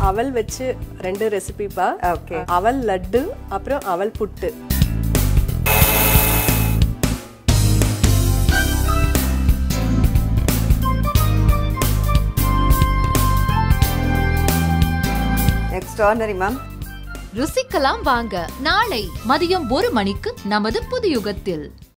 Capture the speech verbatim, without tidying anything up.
அவல் வச்சு ரெண்டு ரெசிபிப்பா. ஓகே. அவல் லட்டு அப்புறம் அவல் புட்டு. Extraordinary ma'am. ருசிக்கலாம் வாங்க. நாளை மதியம் ஒரு மணிக்கு நமது புது யுகத்தில்.